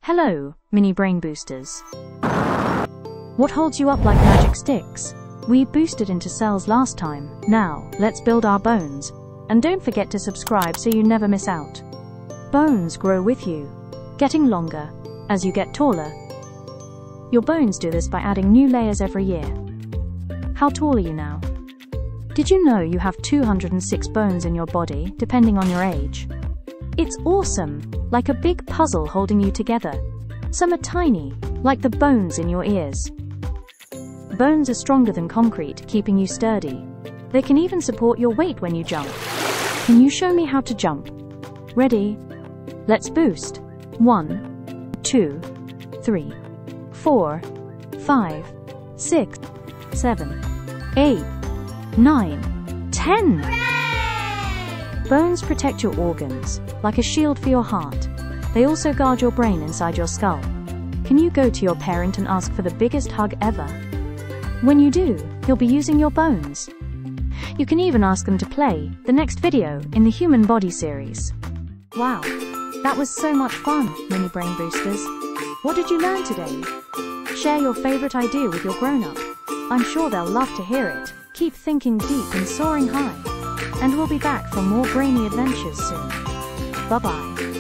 Hello, mini brain boosters. What holds you up like magic sticks? We boosted into cells last time. Now, let's build our bones. And don't forget to subscribe so you never miss out. Bones grow with you, getting longer as you get taller. Your bones do this by adding new layers every year. How tall are you now? Did you know you have 206 bones in your body, depending on your age? It's awesome, like a big puzzle holding you together. Some are tiny, like the bones in your ears. Bones are stronger than concrete, keeping you sturdy. They can even support your weight when you jump. Can you show me how to jump? Ready? Let's boost. 1, 2, 3, 4, 5, 6, 7, 8, 9, 10! Bones protect your organs, like a shield for your heart. They also guard your brain inside your skull. Can you go to your parent and ask for the biggest hug ever? When you do, you'll be using your bones. You can even ask them to play the next video in the Human Body series. Wow, that was so much fun, mini brain boosters. What did you learn today? Share your favorite idea with your grown-up. I'm sure they'll love to hear it. Keep thinking deep and soaring high. And we'll be back for more brainy adventures soon. Bye-bye.